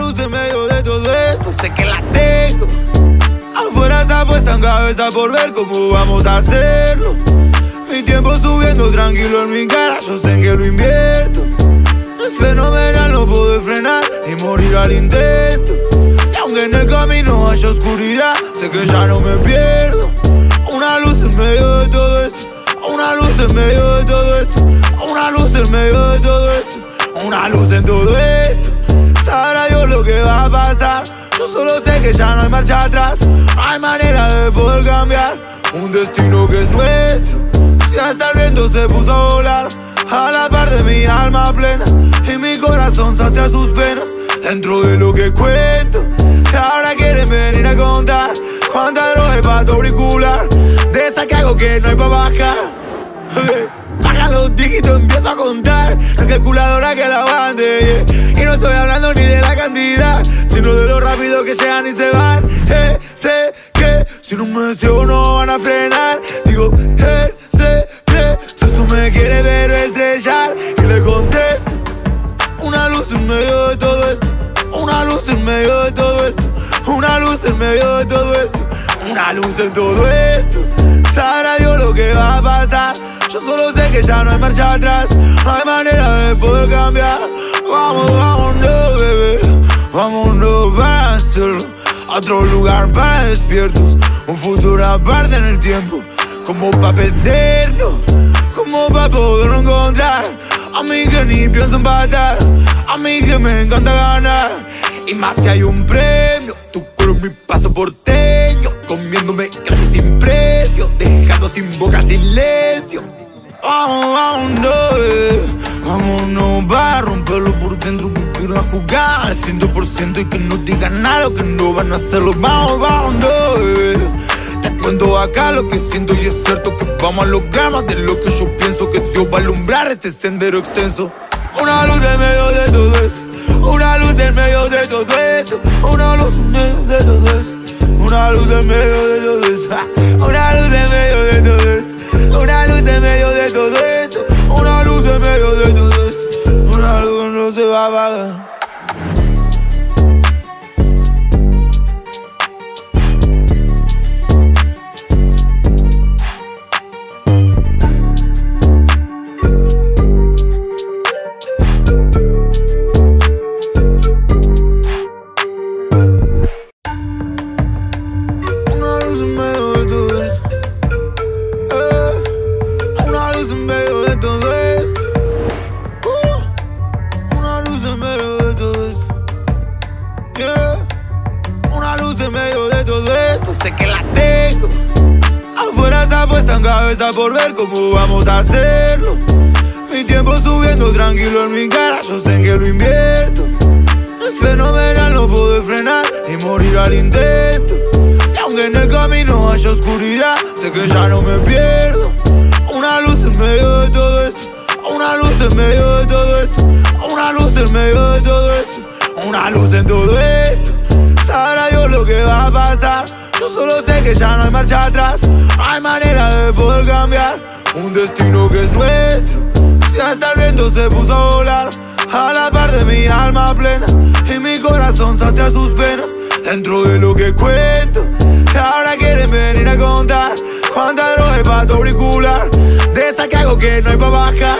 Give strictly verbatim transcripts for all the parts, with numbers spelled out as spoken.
luz en medio de todo esto, sé que la tengo. Afuera está puesta en cabeza por ver cómo vamos a hacerlo. Mi tiempo subiendo tranquilo en mi cara, yo sé que lo invierto. Es fenomenal no poder frenar ni morir al intento. Y aunque en el camino haya oscuridad, sé que ya no me pierdo. Una luz en medio de todo esto, una luz en medio de todo esto, una luz en medio de todo esto, una luz en todo esto. Sabrá Dios lo que va a pasar. Yo solo sé que ya no hay marcha atrás, no hay manera de poder cambiar un destino que es nuestro. Si hasta el viento se puso a volar a la par de mi alma plena, y mi corazón sacia sus penas dentro de lo que cuento. Y ahora quieren venir a contar cuánta droga hay pa' tu auricular, de esa que hago que no hay pa' bajar. Baja los dígitos, empiezo a contar la calculadora que la aguante, yeah. Y no estoy hablando ni de la cantidad, sino de lo rápido que llegan y se van. Eh, sé que si no me deseo no van a frenar. Digo, él se cree, si tú me quieres ver o estrellar. Y le contesto, una luz en medio de todo esto, una luz en medio de todo esto, una luz en medio de todo esto, una luz en todo esto. Sabrá Dios lo que va a pasar. Yo solo sé que ya no hay marcha atrás, no hay manera de poder cambiar. Vamos, vámonos, bebé, vámonos para hacerlo. A otro lugar para despiertos, un futuro aparte en el tiempo, como pa' perderlo, como pa' poderlo encontrar. A mí que ni pienso empatar, a mí que me encanta ganar. Y más si hay un premio, tu cuero es mi pasaporteño, comiéndome gratis sin precio, dejando sin boca silencio. Vamos, vámonos, eh. vámonos para romperlo por dentro, vivir la jugada al cien por ciento y que no digan nada lo que no van a hacerlo. Vamos, vámonos, eh. Te cuento acá lo que siento y es cierto que vamos a lograr más de lo que yo pienso, que Dios va a alumbrar este sendero extenso. Una luz en medio de todo esto, una luz en medio de todo esto, una luz en medio de todo esto, una luz en medio de todo esto, una luz en medio de todo esto, una luz en medio de todo esto, una luz en medio de todo esto, una luz que no se va a apagar. Sé que la tengo. Afuera está puesta en cabeza por ver cómo vamos a hacerlo. Mi tiempo subiendo tranquilo en mi cara, yo sé que lo invierto. Es fenomenal no poder frenar ni morir al intento. Y aunque en el camino haya oscuridad, sé que ya no me pierdo. Una luz en medio de todo esto, una luz en medio de todo esto, una luz en medio de todo esto, una luz en todo esto. Sabrá Dios lo que va a pasar. Yo solo sé que ya no hay marcha atrás, no hay manera de poder cambiar un destino que es nuestro. Si hasta el viento se puso a volar a la par de mi alma plena, y mi corazón sacia sus penas dentro de lo que cuento. Y ahora quieren venir a contar cuánta droga hay pa' tu auricular, de esa que hago que no hay pa' bajar.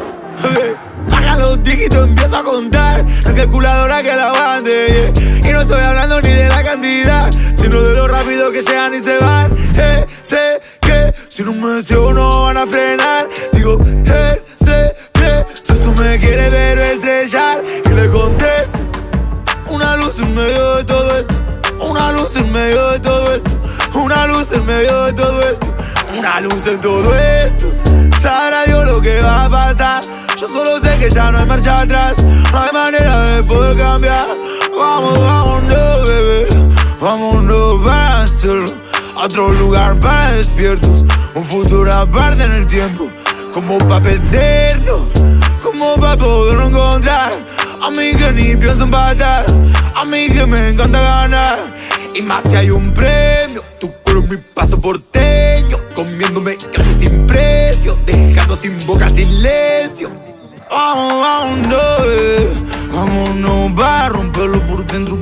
Baja los dígitos, empiezo a contar la calculadora que la aguante, yeah. Y no estoy hablando ni de la cantidad, sino de lo rápido que llegan y se van. Eh, sé que si no me deseo no van a frenar. Digo, él se cree, si tú me quieres ver o estrellar. Y le contesto, una luz en medio de todo esto, una luz en medio de todo esto, una luz en medio de todo esto, una luz en todo esto. Sabrá Dios lo que va a pasar. Yo solo sé que ya no hay marcha atrás, no hay manera de poder cambiar. Vamos, vámonos, bebé, vámonos para hacerlo. A otro lugar para despiertos, un futuro aparte en el tiempo, como pa' perderlo, como pa' poderlo encontrar. A mí que ni pienso empatar, a mí que me encanta ganar. Y más si hay un premio, tu cuero es mi pasaporteño, comiéndome gratis sin precio, dejando sin boca silencio. Vamos, vámonos, eh. vámonos para romperlo por dentro,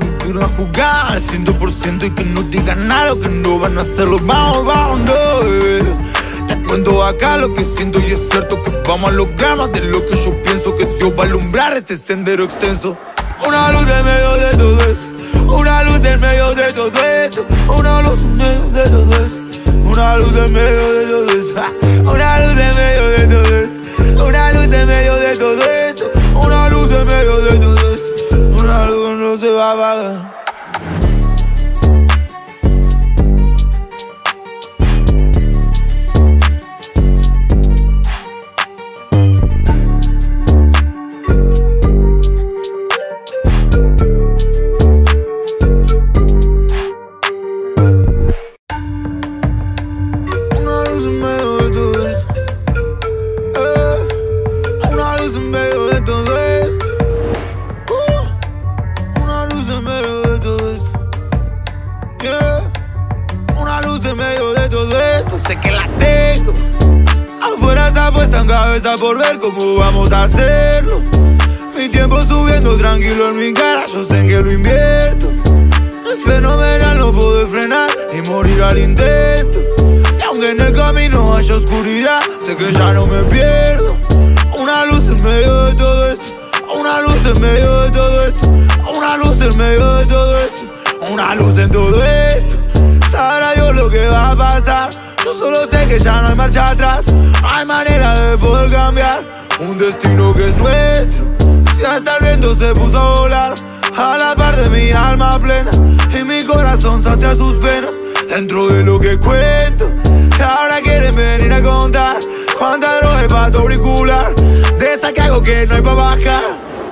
la jugada al ciento por ciento y que no digan nada lo que no van a hacerlo. Vamos, vamos, no, bebé. Te cuento acá lo que siento y es cierto que vamos a lograr más de lo que yo pienso, que Dios va a alumbrar este sendero extenso. Una luz en medio de todo esto, una luz en medio de todo esto, una luz en medio de todo esto, una luz en medio de todo esto, una luz en medio de todo esto, una luz en medio de todo esto, una luz en medio de todo esto, una luz que no se va a apagar. Sé que la tengo, afuera está puesta en cabeza por ver cómo vamos a hacerlo. Mi tiempo subiendo tranquilo en mi cara, yo sé que lo invierto. Es fenomenal no poder frenar ni morir al intento. Y aunque en el camino haya oscuridad, sé que ya no me pierdo. Una luz en medio de todo esto, una luz en medio de todo esto, una luz en medio de todo esto, una luz en todo esto. Sabrá Dios lo que va a pasar. Yo solo sé que ya no hay marcha atrás, no hay manera de poder cambiar un destino que es nuestro. Si hasta el viento se puso a volar a la par de mi alma plena y mi corazón sacia sus penas dentro de lo que cuento. Y ahora quieren venir a contar cuánta droga hay pa' tu auricular, de esa que hago que no hay pa' bajar.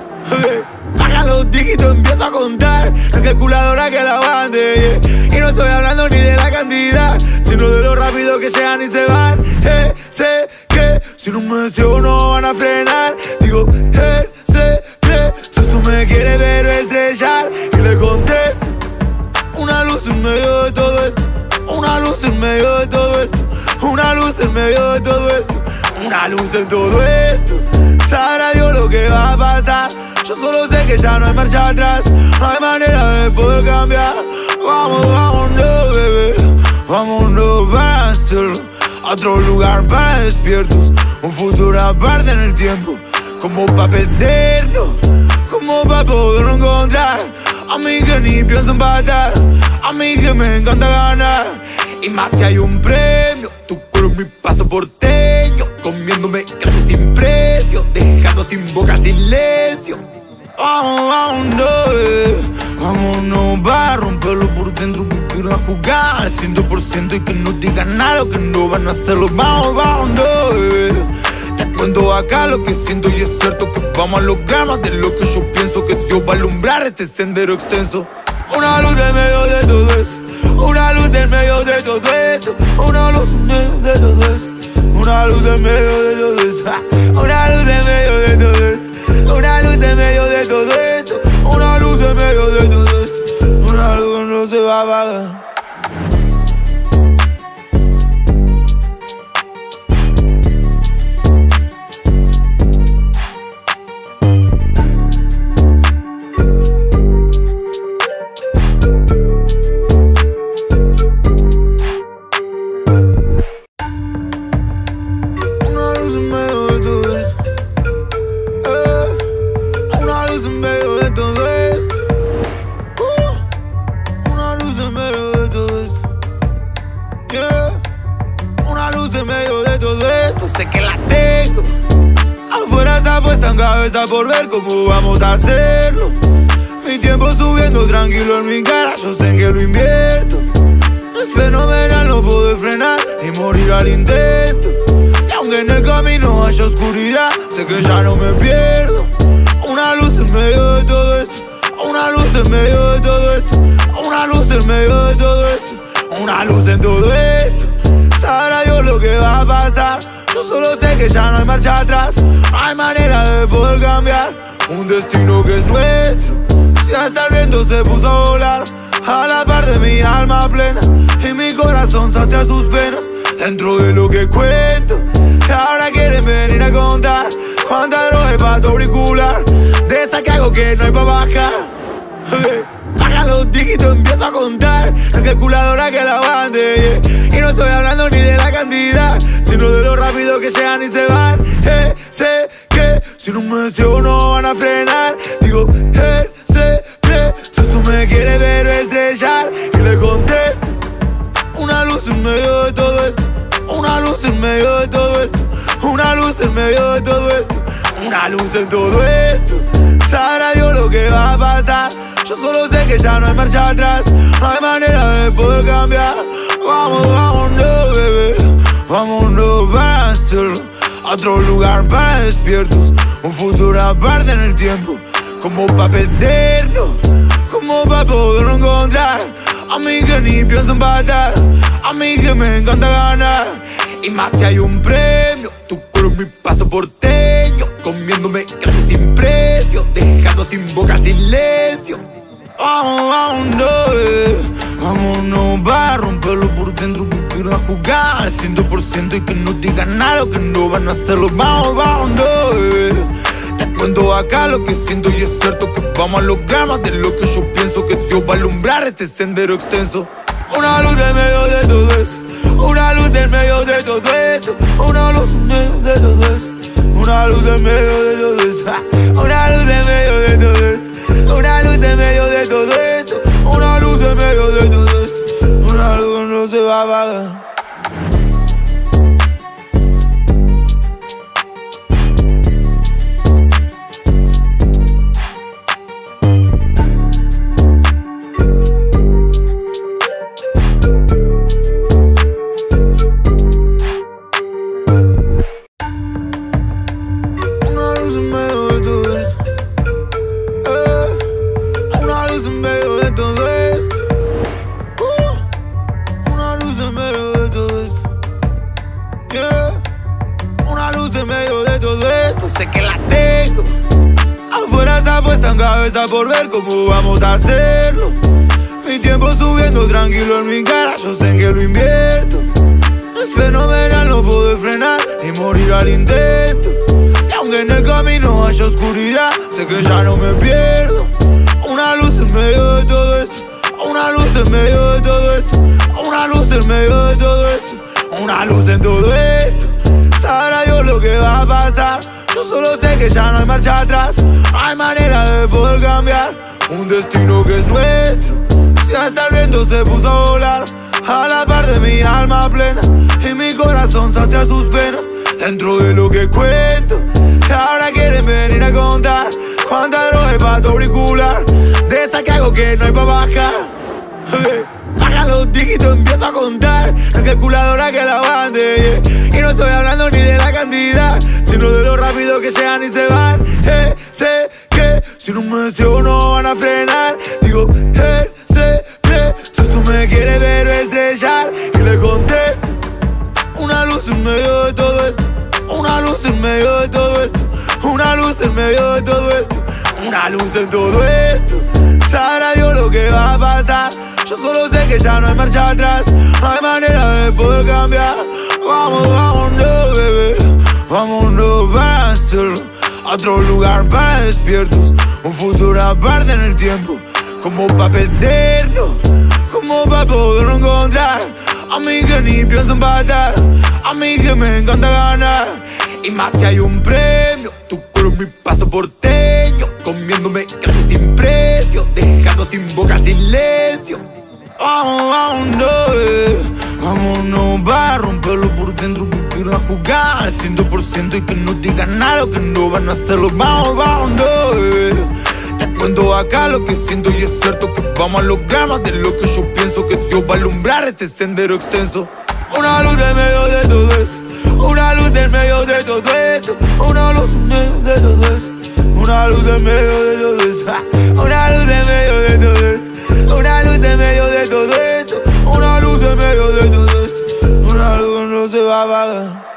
Baja los dígitos, empiezo a contar la calculadora que la aguante, yeah. Y no estoy hablando ni de la cantidad, sino de lo rápido que llegan y se van. Eh, sé que si no me deseo no van a frenar. Digo, eh, sé que si tú me quieres ver o estrellar. Y le contesto, una luz en medio de todo esto, una luz en medio de todo esto, una luz en medio de todo esto, una luz en todo esto. Sabrá Dios lo que va a pasar. Yo solo sé que ya no hay marcha atrás, no hay manera de poder cambiar. Vamos, vámonos, bebé, vámonos para hacerlo. A otro lugar para despiertos, un futuro aparte en el tiempo, como para perderlo, como para poderlo encontrar. A mí que ni pienso empatar, a mí que me encanta ganar. Y más si hay un premio, tu cuero es mi pasaporteño, comiéndome gratis sin precio, dejando sin boca silencio. Vamos, vámonos, eh. vámonos para romperlo por dentro, vivir la jugada al ciento por ciento y que no digan nada lo que no van a hacerlo. Vamos, vámonos, eh. Te cuento acá lo que siento y es cierto que vamos a lograr más de lo que yo pienso, que Dios va a alumbrar este sendero extenso. Una luz en medio de todo esto, una luz en medio de todo esto, una luz en medio de todo esto, una luz en medio de todo esto, una luz en medio de todo esto, una luz en medio de todo esto, una luz en medio de todo esto, una luz que no se va a apagar. Sé que la tengo, afuera está puesta en cabeza por ver cómo vamos a hacerlo. Mi tiempo subiendo tranquilo en mi cara, yo sé que lo invierto. Es fenomenal no poder frenar ni morir al intento. Y aunque en el camino haya oscuridad, sé que ya no me pierdo. Una luz en medio de todo esto, una luz en medio de todo esto, una luz en medio de todo esto, una luz en todo esto. Sabrá Dios lo que va a pasar. Yo solo sé que ya no hay marcha atrás, no hay manera de poder cambiar un destino que es nuestro. Si hasta el viento se puso a volar a la par de mi alma plena y mi corazón sacia sus penas dentro de lo que cuento. Y ahora quieren venir a contar cuánta droga hay pa' tu auricular, de esa que hago que no hay pa' bajar. Baja los empiezo a contar la calculadora que la bande, yeah. Y no estoy hablando ni de la cantidad, sino de lo rápido que llegan y se van. Eh, sé que si no me deseo no van a frenar. Digo, él se cree, tú me quieres ver o estrellar. Y le contesto, una luz en medio de todo esto, una luz en medio de todo esto, una luz en medio de todo esto, una luz en todo esto. Sabrá Dios lo que va a pasar. Yo solo sé que ya no hay marcha atrás, no hay manera de poder cambiar. Vamos, vámonos, bebé, vámonos para hacerlo. A otro lugar para despiertos, un futuro aparte en el tiempo, como para perderlo, como para poderlo encontrar. A mí que ni pienso empatar, a mí que me encanta ganar. Y más si hay un premio, tu cuero es mi pasaporteño, comiéndome gratis sin precio, dejando sin boca el silencio. Vamos, vámonos, eh. vámonos para romperlo por dentro, vivir la jugada al cien por ciento y que no digan nada que no van a hacerlo. Vamos, vámonos, eh. Te cuento acá lo que siento y es cierto que vamos a lograr más de lo que yo pienso, que Dios va a alumbrar este sendero extenso. Una luz en medio de todo esto, una luz en medio de todo esto, una luz en medio de todo esto, una luz en medio de todo esto, una luz en medio de todo esto, una luz en medio de todo esto, una luz en medio de todo esto, una luz que no se va a apagar. Sé que la tengo, afuera está puesta en cabeza por ver cómo vamos a hacerlo. Mi tiempo subiendo tranquilo en mi cara, yo sé que lo invierto. Es fenomenal no poder frenar ni morir al intento. Y aunque en el camino haya oscuridad, sé que ya no me pierdo. Una luz en medio de todo esto, una luz en medio de todo esto, una luz en medio de todo esto, una luz en todo esto. Sabrá Dios lo que va a pasar. Yo solo sé que ya no hay marcha atrás, no hay manera de poder cambiar un destino que es nuestro. Si hasta el viento se puso a volar a la par de mi alma plena, y mi corazón sacia sus penas dentro de lo que cuento. Y ahora quieren venir a contar cuánta droga hay pa' tu auricular, de esa que hago que no hay pa' bajar. Baja los dígitos, empiezo a contar la calculadora que la bande, yeah. Y no estoy hablando ni de la cantidad, sino de lo rápido que llegan y se van. Eh, sé que si no me deseo no van a frenar. Digo, él se cree, tú me quieres ver o estrellar. Y le contesto, una luz en medio de todo esto, una luz en medio de todo esto, una luz en medio de todo esto, una luz en todo esto. Sabrá Dios lo que va a pasar. Yo solo sé que ya no hay marcha atrás, no hay manera de poder cambiar. Vamos, vámonos, bebé, vámonos para hacerlo. A otro lugar para despiertos, un futuro aparte en el tiempo, como para perderlo, como para poderlo encontrar. A mí que ni pienso empatar, a mí que me encanta ganar. Y más si hay un premio, tu cuero es mi pasaporteño, comiéndome gratis sin precio, dejando sin boca el silencio. Vamos, vámonos, eh. vámonos para romperlo por dentro, vivir la jugada al cien por ciento y que no digan nada que no van a hacerlo. Vamos, vámonos, eh. Te cuento acá lo que siento y es cierto que vamos a lograr más de lo que yo pienso, que Dios va a alumbrar este sendero extenso. Una luz en medio de todo esto, una luz en medio de todo esto, una luz en medio de todo esto, una luz en medio de todo esto, una luz en medio de todo esto, una luz en medio de todo esto, una luz en medio de todo esto, una luz que no se va a apagar.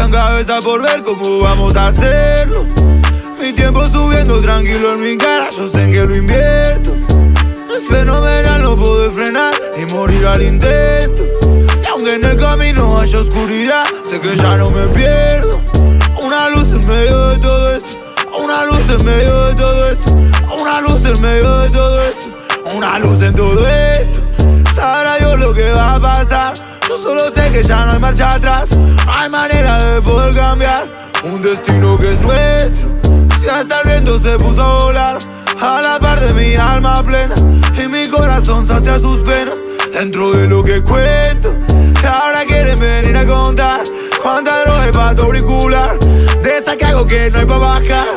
en cabeza por ver cómo vamos a hacerlo. Mi tiempo subiendo tranquilo en mi cara, yo sé que lo invierto. Es fenomenal, no puedo frenar ni morir al intento. Y aunque en el camino haya oscuridad, sé que ya no me pierdo. Una luz en medio de todo esto, una luz en medio de todo esto, una luz en medio de todo esto, una luz en todo esto. Sabrá Dios lo que va a pasar. Yo solo sé que ya no hay marcha atrás, no hay manera de poder cambiar un destino que es nuestro. Si hasta el viento se puso a volar a la par de mi alma plena, y mi corazón sacia sus penas dentro de lo que cuento. Y ahora quieren venir a contar cuánta droga hay pa' tu auricular, de esa que hago que no hay pa' bajar.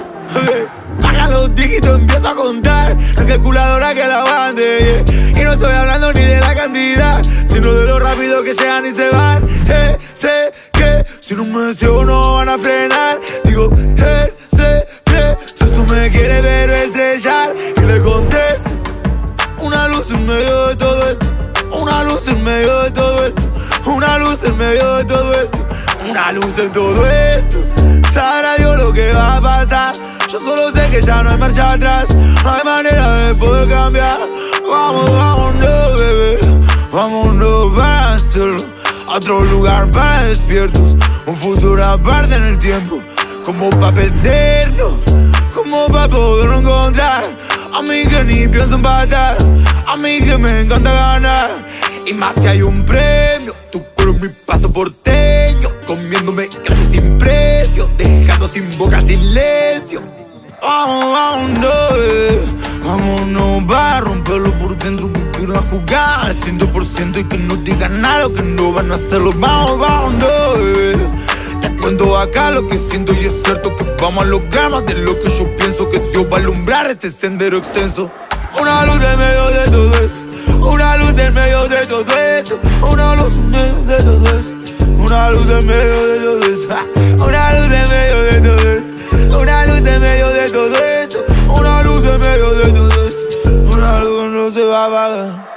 Baja los dígitos, empiezo a contar la calculadora que la aguante, yeah. Y no estoy hablando ni de la cantidad, sino de lo rápido que llegan y se van. Eh, sé que si no me deseo no van a frenar. Digo, eh, sé que si tú me quieres ver o estrellar, y le contesto, una luz en medio de todo esto, una luz en medio de todo esto, una luz en medio de todo esto, una luz en todo esto. Sabrá Dios lo que va a pasar. Yo solo sé que ya no hay marcha atrás, no hay manera de poder cambiar. Vamos, vámonos, bebé, vámonos para hacerlo. A otro lugar para despiertos, un futuro aparte en el tiempo, como pa' perderlo, como pa' poderlo encontrar. A mí que ni pienso empatar, a mí que me encanta ganar. Y más si hay un premio, tu cuero es mi pasaporteño, comiéndome gratis sin precio, dejando sin boca el silencio. Vamos, vámonos, eh. vámonos para romperlo por dentro, vivir la jugada al cien por ciento y que no digan nada lo que no van a hacerlo. Vamos, vámonos, eh. Te cuento acá lo que siento y es cierto que vamos a lograr más de lo que yo pienso, que Dios va a alumbrar este sendero extenso. Una luz en medio de todo esto, una luz en medio de todo esto, una luz en medio de todo esto, una luz en medio de todo esto, una luz en medio de todo esto, una luz en medio de todo esto, una luz en medio de todo esto, una luz que no se va a apagar.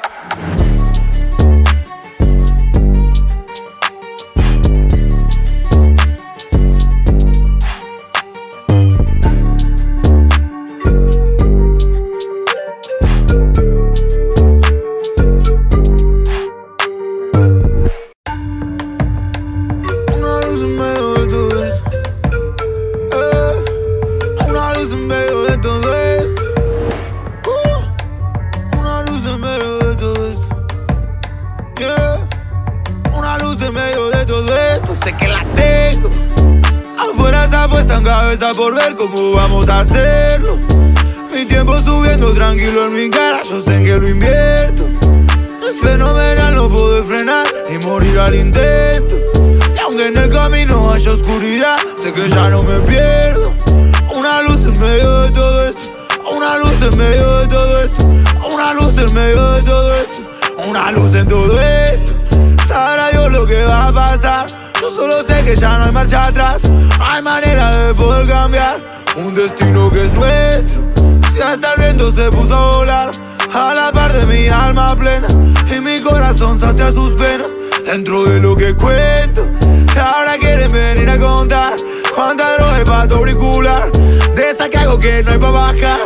Sé que la tengo, afuera está puesta en cabeza por ver cómo vamos a hacerlo. Mi tiempo subiendo tranquilo en mi cara, yo sé que lo invierto. Es fenomenal, no puedo frenar ni morir al intento. Y aunque en el camino haya oscuridad, sé que ya no me pierdo. Una luz en medio de todo esto, una luz en medio de todo esto, una luz en medio de todo esto, una luz en todo esto. Sabrá Dios lo que va a pasar. Yo solo sé que ya no hay marcha atrás, no hay manera de poder cambiar un destino que es nuestro. Si hasta el viento se puso a volar a la par de mi alma plena, y mi corazón sacia sus penas dentro de lo que cuento. Y ahora quieren venir a contar cuánta droga hay pa' tu auricular, de esa que hago que no hay pa' bajar.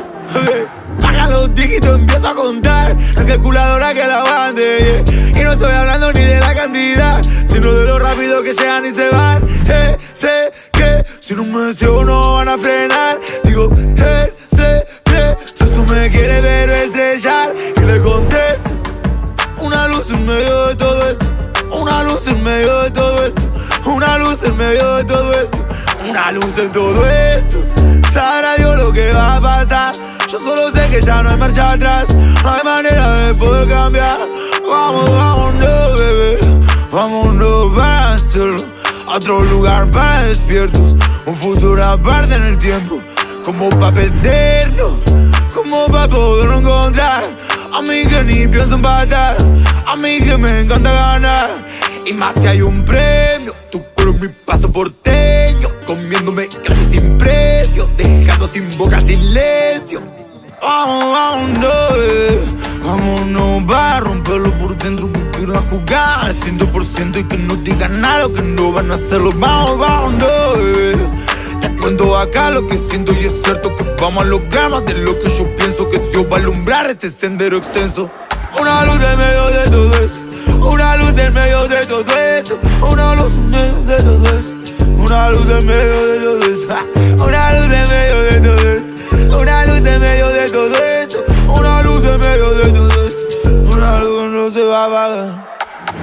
Baja los dígitos, empiezo a contar la calculadora que la aguante, yeah. Y no estoy hablando ni de la cantidad, sino de lo rápido que llegan y se van. Eh, sé que si no me deseo no van a frenar. Digo, eh, sé que si tú me quieres ver o estrellar, y le contesto, una luz en medio de todo esto, una luz en medio de todo esto, una luz en medio de todo esto, una luz en todo esto. Sabrá Dios lo que va a pasar. Yo solo sé que ya no hay marcha atrás, no hay manera de poder cambiar. Vamos, vámonos, bebé, vámonos para hacerlo. A otro lugar para despiertos, un futuro aparte en el tiempo, como pa' perderlo, como pa' poderlo encontrar. A mí que ni pienso empatar, a mí que me encanta ganar. Y más si hay un premio, tu cuero es mi pasaporteño, comiéndome gratis sin precio, dejando sin boca el silencio. Vamos, vámonos, eh. vámonos para romperlo por dentro, vivir la jugada al ciento por ciento y que no digan nada, que no van a hacerlo. Vamos, vamos, no, bebé. Te cuento acá lo que siento y es cierto que vamos a lograr más de lo que yo pienso, que Dios va a alumbrar este sendero extenso. Una luz en medio de todo esto, una luz en medio de todo esto, una luz en medio de todo esto, una luz en medio de todo esto, una luz en medio de todo esto, una luz en medio de todo esto, una luz en medio de todo esto, una luz que no se va a apagar.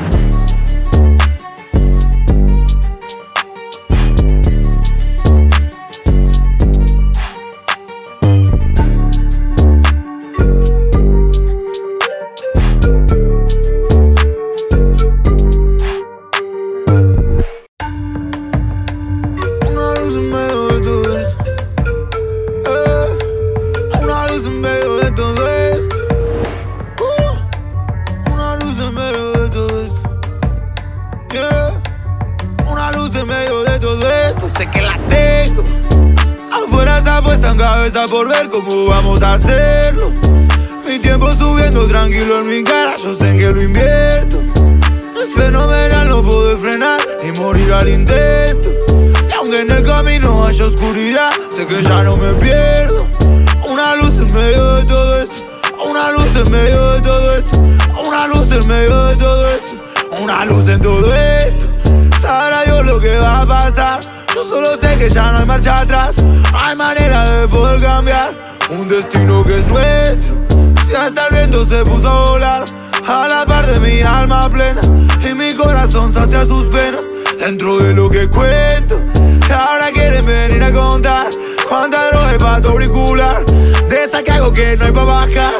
Sé que la tengo. Afuera está puesta en cabeza por ver cómo vamos a hacerlo. Mi tiempo subiendo tranquilo en mi cara, yo sé que lo invierto. Es fenomenal, no puedo frenar ni morir al intento. Y aunque en el camino haya oscuridad, sé que ya no me pierdo. Una luz en medio de todo esto, una luz en medio de todo esto, una luz en medio de todo esto, una luz en todo esto. Sabrá Dios lo que va a pasar. Yo solo sé que ya no hay marcha atrás, no hay manera de poder cambiar un destino que es nuestro. Si hasta el viento se puso a volar a la par de mi alma plena y mi corazón sacia sus penas dentro de lo que cuento. Y ahora quieren venir a contar cuánta droga hay pa' tu auricular, de esa que hago que no hay pa' bajar.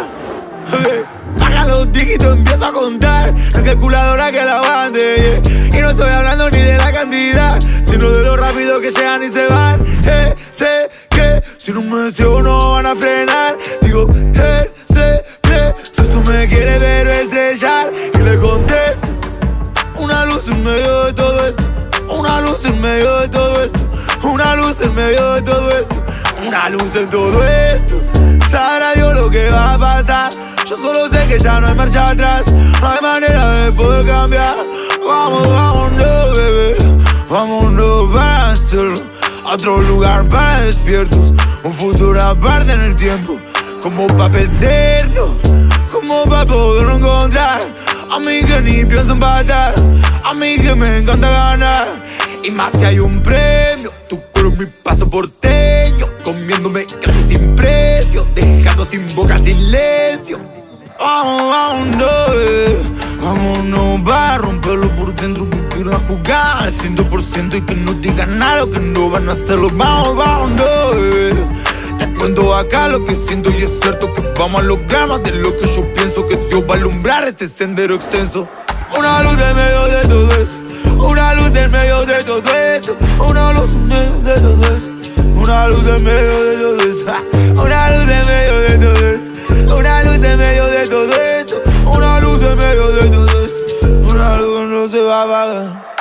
Baja los dígitos, empiezo a contar, la calculadora que la aguante, yeah. Y no estoy hablando ni de la cantidad, sino de lo rápido que llegan y se van. Eh, sé que si no me deseo no van a frenar. Digo, él se cree, si tú me quieres ver o estrellar. Y le contesto, una luz en medio de todo esto, una luz en medio de todo esto, una luz en medio de todo esto, una luz en todo esto. Sabrá Dios lo que va a pasar. Yo solo sé que ya no hay marcha atrás, no hay manera de poder cambiar. Vamos, vámonos, bebé, vámonos para hacerlo. A otro lugar para despiertos, un futuro aparte en el tiempo, como para perderlo, como para poderlo encontrar. A mí que ni pienso empatar, a mí que me encanta ganar. Y más si hay un premio, tu cuerpo mi pasaporteño, comiéndome gratis sin precio, dejando sin boca el silencio. Vamos, vámonos, bebé, vámonos para romperlo por dentro, vivir la jugada al ciento por ciento y que no digan nada, que no van a hacerlo. Vamos, vámonos, bebé. Te cuento acá lo que siento y es cierto que vamos a lograr más de lo que yo pienso, que Dios va a alumbrar este sendero extenso. Una luz en medio de todo esto, una luz en medio de todo esto, una luz en medio de todo esto, una luz en medio de todo esto, una luz en medio de todo esto, una luz en medio de todo esto, una luz en medio de todo esto, una luz que no se va a apagar.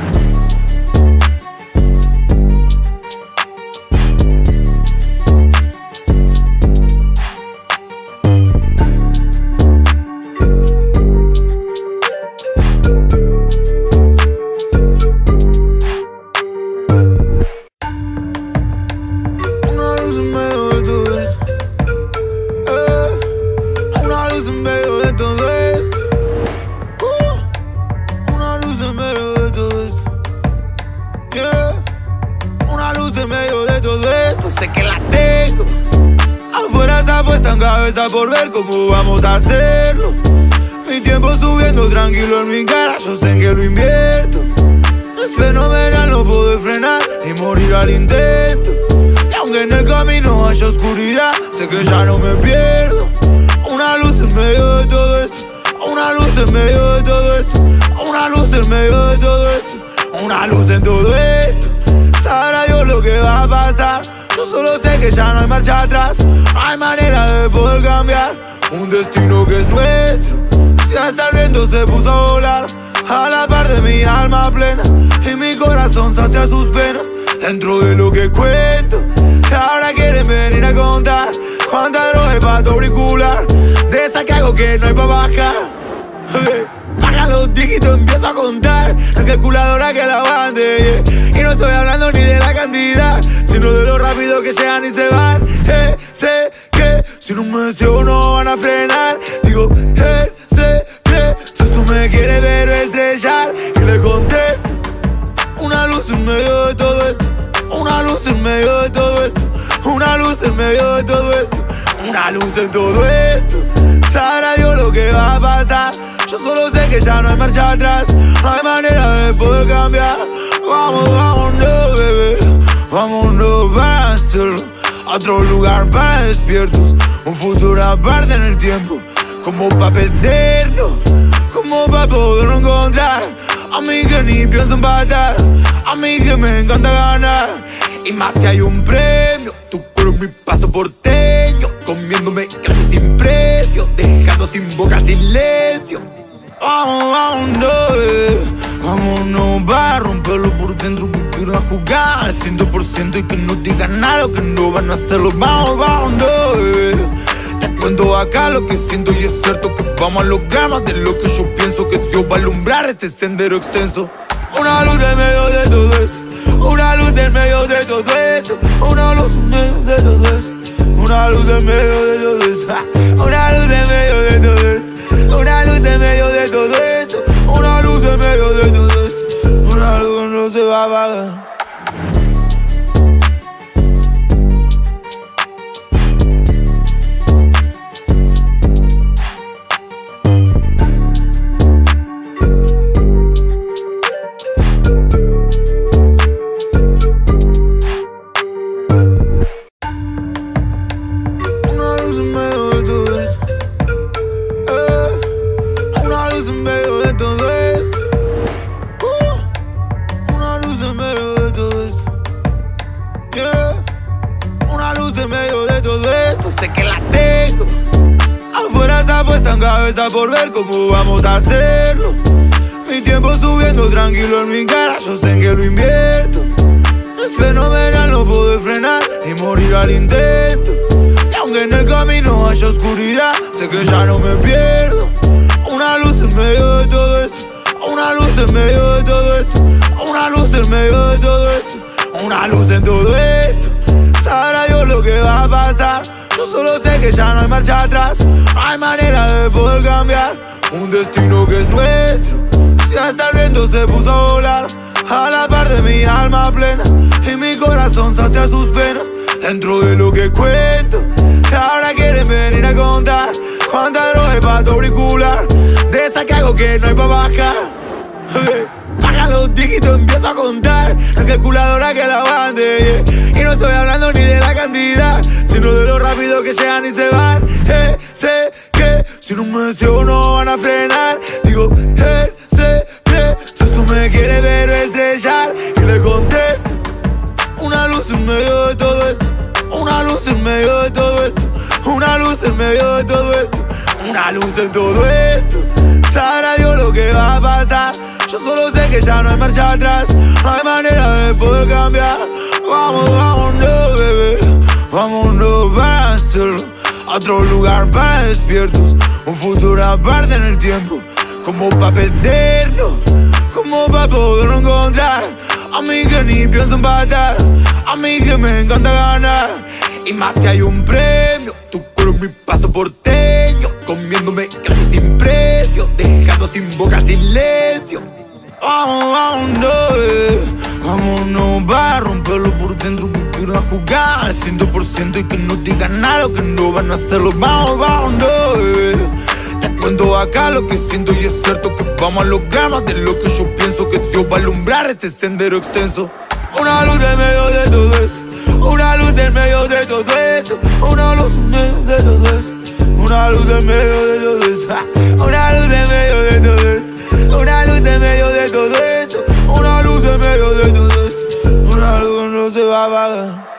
Sé que la tengo. Afuera está puesta en cabeza por ver cómo vamos a hacerlo. Mi tiempo subiendo tranquilo en mi cara, yo sé que lo invierto. Es fenomenal, no puedo frenar ni morir al intento. Y aunque en el camino haya oscuridad, sé que ya no me pierdo. Una luz en medio de todo esto, una luz en medio de todo esto, una luz en medio de todo esto, una luz en todo esto. Sabrá Dios lo que va a pasar. Yo solo sé que ya no hay marcha atrás, no hay manera de poder cambiar un destino que es nuestro. Si hasta el viento se puso a volar a la par de mi alma plena y mi corazón sacia sus penas dentro de lo que cuento. Y ahora quieren venir a contar cuánta droga hay pa' tu auricular, de esa que hago que no hay pa' bajar. Baja los los dígitos, empiezo a contar. La calculadora que la aguante, yeah. Y no estoy hablando ni de la cantidad, sino de lo rápido que llegan y se van. Eh, sé que si no me deseo no van a frenar. Digo, eh, sé que si tú me quieres ver o estrellar. Y le contesto, una luz en medio de todo esto, una luz en medio de todo esto, una luz en medio de todo esto, una luz en todo esto. Sabrá Dios lo que va a pasar. Yo solo sé que ya no hay marcha atrás, no hay manera de poder cambiar. Vamos, vámonos, bebé, vámonos para hacerlo. A otro lugar para despiertos, un futuro aparte en el tiempo, como pa' perderlo, como pa' poderlo encontrar. A mí que ni pienso empatar, a mí que me encanta ganar. Y más si hay un premio, tu cuerpo mi pasaporteño, comiéndome gratis sin precio, dejando sin boca el silencio. Vamos, vámonos, bebé, vámonos para romperlo por dentro, vivir la jugada al cien por ciento y que no digan nada lo que no van a hacerlo. Vamos, vámonos, bebé, te cuento acá lo que siento y es cierto que vamos a lograr más de lo que yo pienso, que Dios va a alumbrar este sendero extenso. Una luz en medio de todo esto, una luz en medio de todo esto, una luz en medio de todo esto, una luz en medio de todo esto, una luz en medio de todo esto, una luz en medio de todo esto, una luz en medio de todo esto, una luz que no se va a apagar. Sé que la tengo, afuera está puesta en cabeza por ver cómo vamos a hacerlo. Mi tiempo subiendo tranquilo en mi cara, yo sé que lo invierto. Es fenomenal no poder frenar ni morir al intento. Y aunque en el camino haya oscuridad, sé que ya no me pierdo. Una luz en medio de todo esto, una luz en medio de todo esto, una luz en medio de todo esto, una luz en todo esto. Sabrá Dios lo que va a pasar. Yo solo sé que ya no hay marcha atrás, no hay manera de poder cambiar un destino que es nuestro. Si hasta el viento se puso a volar a la par de mi alma plena y mi corazón sacia sus penas dentro de lo que cuento. Y ahora quieren venir a contar cuánta droga hay pa' tu auricular, de esa que hago que no hay pa' bajar. Baja los dígitos, empiezo a contar. La calculadora que la aguante, yeah. Y no estoy hablando ni de la cantidad, sino de lo rápido que llegan y se van. Eh, sé que si no me deseo no van a frenar. Digo, eh, sé que si tú me quieres ver o estrellar. Y le contesto, una luz en medio de todo esto, una luz en medio de todo esto, una luz en medio de todo esto, una luz en todo esto. Sabrá Dios lo que va a pasar. Yo solo sé que ya no hay marcha atrás, no hay manera de poder cambiar. Vamos, vámonos, bebé, vámonos para hacerlo. A otro lugar para despiertos, un futuro aparte en el tiempo, como pa' perderlo, como pa' poderlo encontrar. A mí que ni pienso empatar, a mí que me encanta ganar. Y más si hay un premio, tu cuerpo mi pasaporteño, comiéndome gratis sin precio, dejando sin boca el silencio. Vamos, vámonos, bebé, vámonos para romperlo por dentro, vivir la jugada al cien por ciento y que no digan nada lo que no van a hacerlo. Vamos, vámonos, bebé, te cuento acá lo que siento y es cierto que vamos a lograr más de lo que yo pienso, que Dios va a alumbrar este sendero extenso. Una luz en medio de todo esto, una luz en medio de todo esto, una luz en medio de todo esto, una luz en medio de todo esto, una luz en medio de todo esto, una luz en medio de todo esto, una luz en medio de todo esto, una luz que no se va a apagar.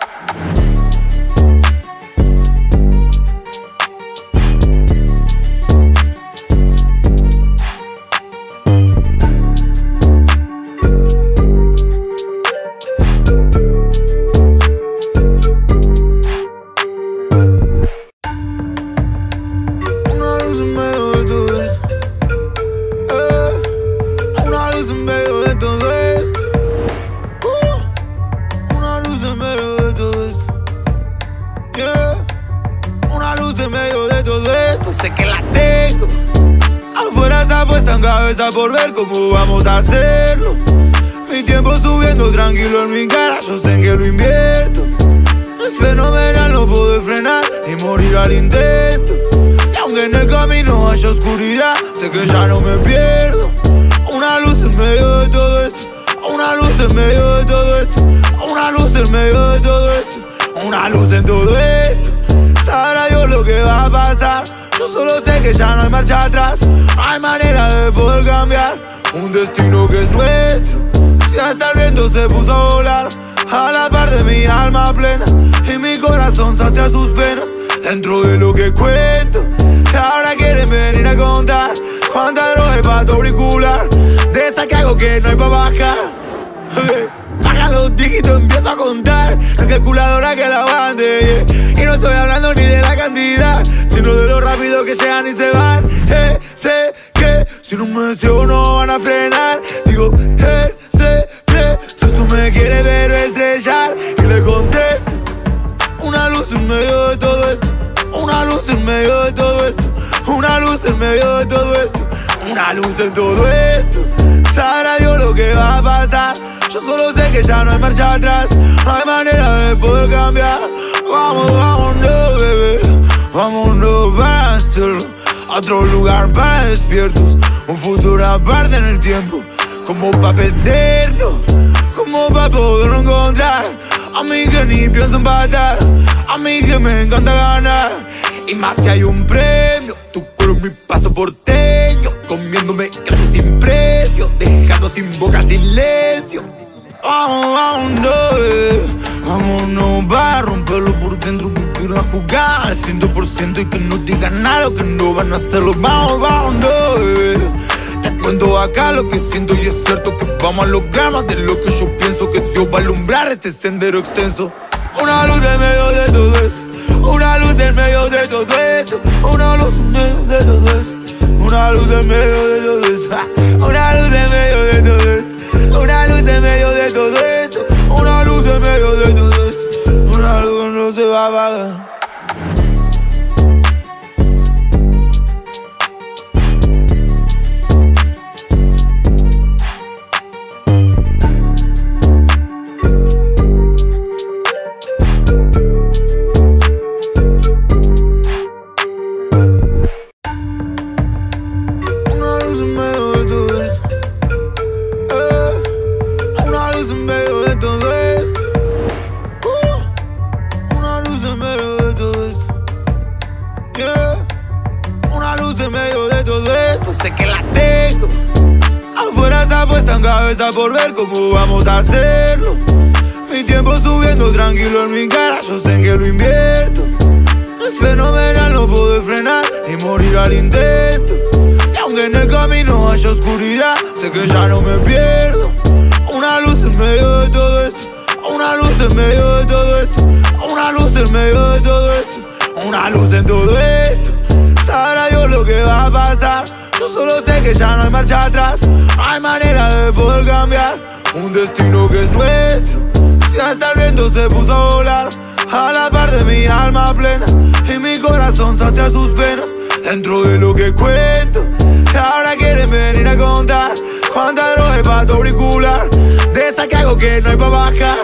Una luz en medio de todo esto, eh, sé que la tengo. Afuera está puesta en cabeza por ver cómo vamos a hacerlo. Mi tiempo subiendo tranquilo en mi cara, yo sé en que lo invierto. Es fenomenal, no puedo frenar ni morir al intento. Y aunque en el camino haya oscuridad, sé que ya no me pierdo. Una luz en medio de todo esto, una luz en medio de todo esto, una luz en medio de todo esto, una luz en todo esto. Sabrá Dios lo que va a pasar. Yo solo sé que ya no hay marcha atrás. No hay manera de poder cambiar un destino que es nuestro. Si hasta el viento se puso a volar a la par de mi alma plena, y mi corazón sacia sus penas dentro de lo que cuento. Y ahora quieren venir a contar cuánta droga hay pa' tu auricular, de esa que hago que no hay pa' bajar. Baja los dígitos, empiezo a contar la calculadora que la aguante, yeah. Y no estoy hablando ni de la cantidad, sino de lo rápido que llegan y se van. Eh, sé que si no me deseo no van a frenar. Digo, él se cree, si tú me quieres ver o estrellar. Y le contesto, una luz en medio de todo esto, una luz en medio de todo esto, una luz en medio de todo esto, una luz en todo esto. Sabrá Dios lo que va a pasar. Yo solo sé que ya no hay marcha atrás. No hay manera de poder cambiar. Vamos, vámonos, bebé. Vámonos para hacerlo. A otro lugar para despiertos. Un futuro aparte en el tiempo. Como para perderlo, como para poderlo encontrar. A mí que ni pienso empatar, a mí que me encanta ganar. Y más si hay un premio, tu cuerpo es mi pasaporteño, comiéndome gratis sin precio, dejando sin boca silencio. Vamos, vámonos, eh. Vámonos para romperlo por dentro, vivir la jugada al cien por ciento y que no digan nada lo que no van a hacerlo. Vamos, vámonos, eh. Te cuento acá lo que siento y es cierto que vamos a lograr más de lo que yo pienso, que Dios va a alumbrar este sendero extenso. Una luz en medio de todo esto, una luz en medio de todo esto, una luz en medio de todo esto, una luz en medio de todo esto, una luz en medio de todo esto, una luz en medio de todo esto, una luz en medio de todo esto, una luz que no se va a apagar. Sé que la tengo. Afuera está puesta en cabeza por ver cómo vamos a hacerlo. Mi tiempo subiendo tranquilo en mi cara, yo sé en que lo invierto. Es fenomenal, no puedo frenar ni morir al intento. Y aunque en el camino haya oscuridad, sé que ya no me pierdo. Una luz en medio de todo esto, una luz en medio de todo esto, una luz en medio de todo esto, una luz en todo esto. Sabrá Dios lo que va a pasar. Yo solo sé que ya no hay marcha atrás. No hay manera de poder cambiar un destino que es nuestro. Si hasta el viento se puso a volar a la par de mi alma plena, y mi corazón sacia sus penas dentro de lo que cuento. Y ahora quieren venir a contar cuánta droga hay pa' tu auricular, de esa que hago que no hay pa' bajar.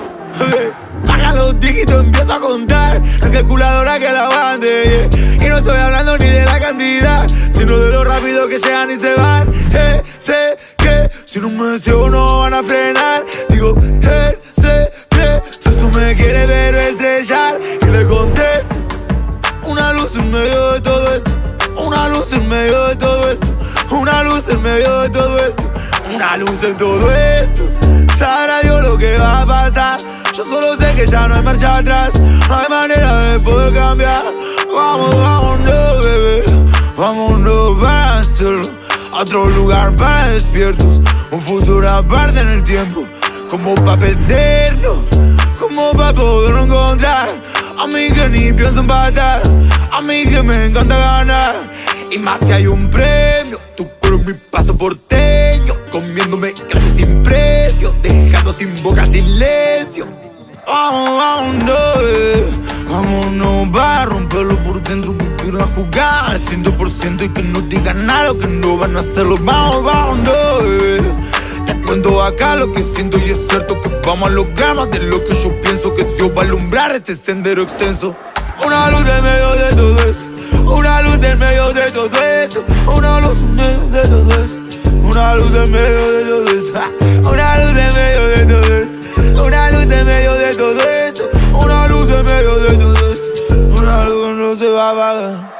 Baja los dígitos, empiezo a contar la calculadora que la aguante, yeah. Y no estoy hablando ni de la cantidad, sino de lo rápido que llegan y se van. Eh, sé que si no me deseo no van a frenar. Digo, él se cree, si tú me quieres ver o estrellar. Y le contesto, una luz en medio de todo esto, una luz en medio de todo esto, una luz en medio de todo esto, una luz en todo esto. Sabrá Dios lo que va a pasar. Yo solo sé que ya no hay marcha atrás. No hay manera de poder cambiar. Vamos, vámonos, bebé. Vámonos para hacerlo. A otro lugar para despiertos. Un futuro aparte en el tiempo. Como para perderlo, como para poderlo encontrar. A mí que ni pienso empatar, a mí que me encanta ganar. Y más si hay un premio, tu cuerpo es mi pasaporteño, comiéndome gratis sin precio, dejando sin boca silencio. Vamos, vámonos, eh. vámonos para romperlo por dentro. vivir la jugada al ciento por ciento y que no digan nada lo que no van a hacerlo. Vamos, vamos, no, bebé. Te cuento acá lo que siento y es cierto que vamos a lograr más de lo que yo pienso, que Dios va a alumbrar este sendero extenso. Una luz en medio de todo esto, una luz en medio de todo esto, una luz en medio de todo esto, una luz en medio de todo esto, una luz en medio de todo esto, una luz en medio de todo esto, una luz en medio de todo esto, una luz que no se va a apagar.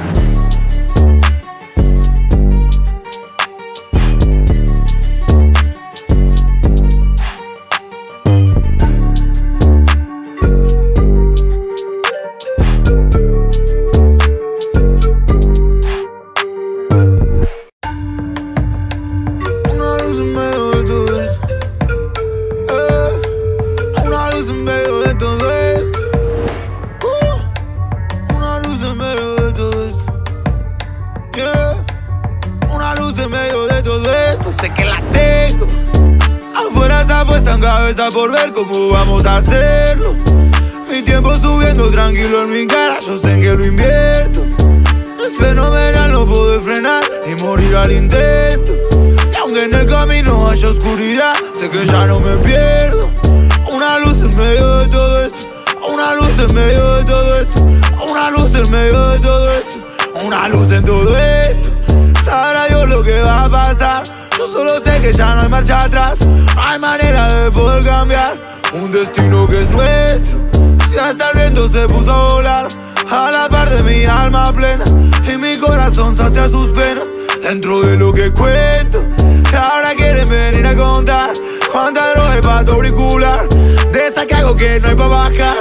Sé que la tengo. Afuera está puesta en cabeza por ver cómo vamos a hacerlo. Mi tiempo subiendo tranquilo en mi cara, yo sé en que lo invierto. Es fenomenal no poder frenar ni morir al intento. Y aunque en el camino haya oscuridad, sé que ya no me pierdo. Una luz en medio de todo esto, una luz en medio de todo esto, una luz en medio de todo esto, una luz en todo esto. Sabrá Dios lo que va a pasar. Yo solo sé que ya no hay marcha atrás, no hay manera de poder cambiar un destino que es nuestro. Si hasta el viento se puso a volar a la par de mi alma plena y mi corazón sacia sus penas dentro de lo que cuento. Y ahora quieren venir a contar cuánta droga hay pa' tu auricular, de esa que hago que no hay pa' bajar.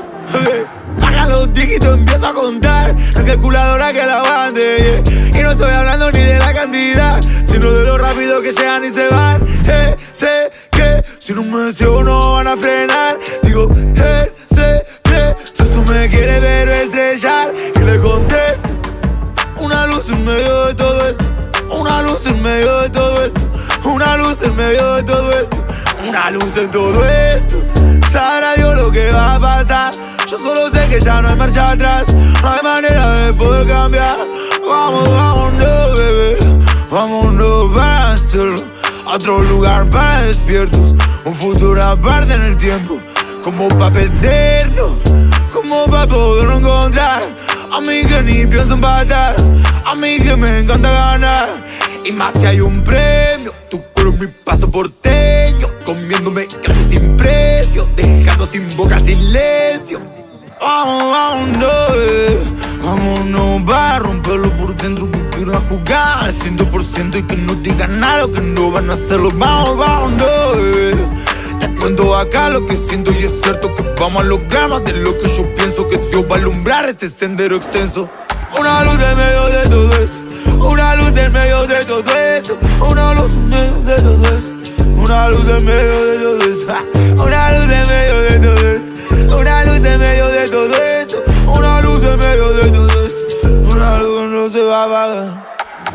Baja los dígitos, empiezo a contar la calculadora que la aguante, yeah. Y no estoy hablando ni de la cantidad, sino de lo rápido que llegan y se van. Eh, sé que si no me deseo no van a frenar. Digo, él se cree, tú me quieres ver estrellar. Y le contesto, una luz en medio de todo esto, una luz en medio de todo esto, una luz en medio de todo esto, una luz en todo esto. Sabrá Dios lo que va a pasar. Yo solo sé que ya no hay marcha atrás, no hay manera de poder cambiar. Vamos, vámonos, bebé, vámonos para hacerlo. A otro lugar para despiertos, un futuro aparte en el tiempo, como para perderlo, como para poderlo encontrar. A mí que ni pienso empatar, a mí que me encanta ganar. Y más si hay un premio, tu cuerpo es mi pasaporteño, comiéndome gratis sin precio, dejando sin boca el silencio. Vamos, vámonos, eh. vámonos para romperlo por dentro, vivir la jugada al ciento por ciento y que no digan nada lo que no van a hacerlo. Vamos, vámonos, eh. Te cuento acá lo que siento y es cierto que vamos a lograr más de lo que yo pienso, que Dios va a alumbrar este sendero extenso. Una luz en medio de todo esto, una luz en medio de todo esto, una luz en medio de todo esto, una luz en medio de todo esto, una luz en medio de todo esto, una luz en medio de todo esto, una luz en medio de todo esto, una luz que no se va a apagar.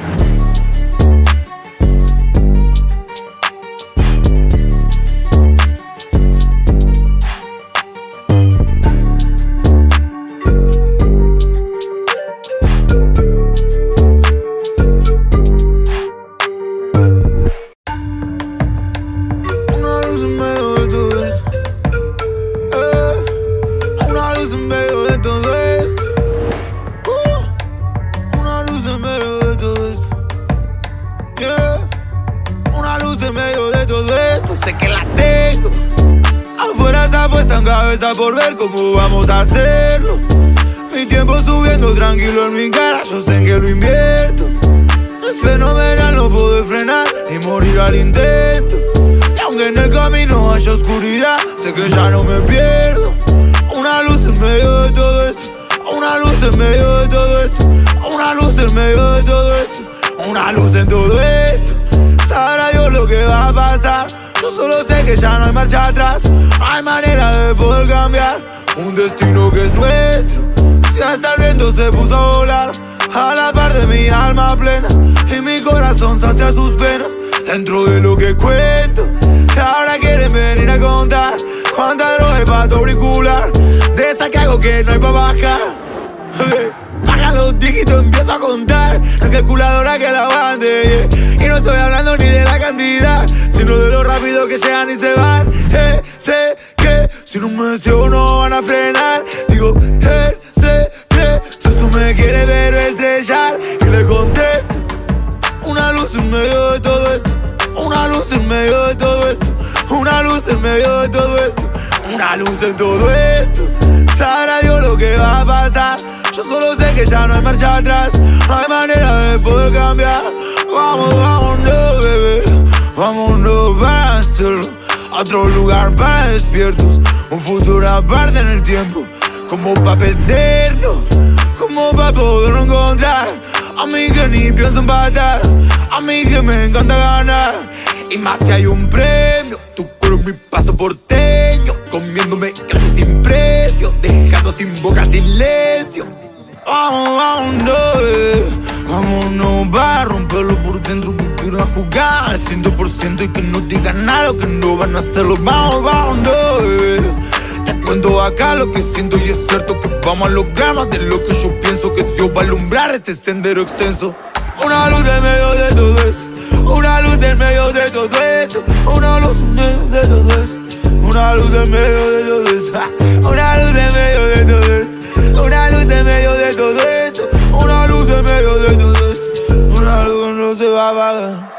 Sé que la tengo. Afuera está puesta en cabeza por ver cómo vamos a hacerlo. Mi tiempo subiendo tranquilo en mi cara, yo sé en que lo invierto. Es fenomenal no poder frenar ni morir al intento. Y aunque en el camino haya oscuridad, sé que ya no me pierdo. Una luz en medio de todo esto, una luz en medio de todo esto, una luz en medio de todo esto, una luz en todo esto. Sabrá Dios lo que va a pasar. Yo solo sé que ya no hay marcha atrás, no hay manera de poder cambiar un destino que es nuestro. Si hasta el viento se puso a volar a la par de mi alma plena y mi corazón sacia sus penas dentro de lo que cuento. Y ahora quieren venir a contar cuánta droga hay pa' tu auricular, de esa que hago que no hay pa' bajar. Baja los dígitos empiezo a contar. La calculadora que la aguante, yeah. Y no estoy hablando ni de la cantidad, sino de lo rápido que llegan y se van. Eh, sé que si no me deseo no van a frenar. Digo, él se cree, tú me quieres ver estrellar. Y le contesto, una luz en medio de todo esto, una luz en medio de todo esto, una luz en medio de todo esto, una luz en todo esto. Sabrá Dios lo que va a pasar. Yo solo sé que ya no hay marcha atrás, no hay manera de poder cambiar. Vamos, vámonos, bebé, vámonos para hacerlo. A otro lugar para despiertos, un futuro aparte en el tiempo, como para perderlo, como para poderlo encontrar. A mí que ni pienso empatar, a mí que me encanta ganar. Y más si hay un premio, tu cuerpo es mi pasaporteño, comiéndome gratis sin precio, dejando sin boca el silencio. Vamos, vámonos, eh. vámonos para romperlo por dentro, vivir la jugada al ciento por ciento y que no digan nada lo que no van a hacerlo. Vamos, vámonos, eh. Te cuento acá lo que siento y es cierto que vamos a lograr más de lo que yo pienso, que Dios va a alumbrar este sendero extenso. Una luz en medio de todo esto, una luz en medio de todo esto, una luz en medio de todo esto, una luz en medio de todo esto, una luz en medio de todo esto, una luz en medio de todo esto, una luz en medio de todo esto, una luz que no se va a apagar.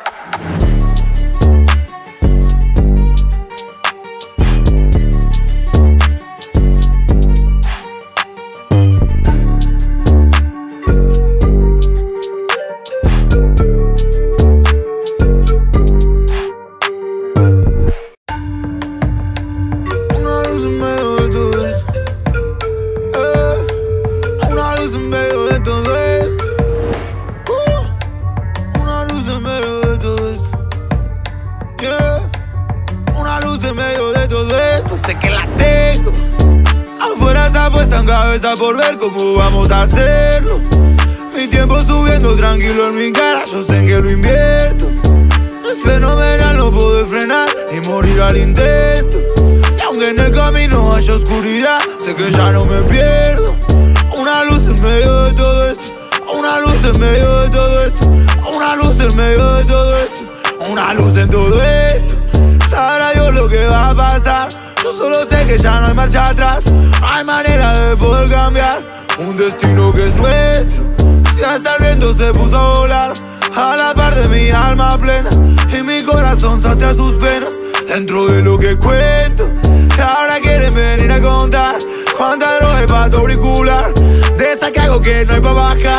Sé que la tengo, afuera está puesta en cabeza por ver cómo vamos a hacerlo. Mi tiempo subiendo tranquilo en mi cara, yo sé que lo invierto. Es fenomenal no poder frenar ni morir al intento. Y aunque en el camino haya oscuridad, sé que ya no me pierdo. Una luz en medio de todo esto, una luz en medio de todo esto, una luz en medio de todo esto, una luz en todo esto. Sabrá Dios lo que va a pasar. Yo solo sé que ya no hay marcha atrás, no hay manera de poder cambiar un destino que es nuestro. Si hasta el viento se puso a volar a la par de mi alma plena, y mi corazón sacia sus penas dentro de lo que cuento. Y ahora quieren venir a contar cuánta droga hay pa' tu auricular, de esa que hago que no hay pa' bajar.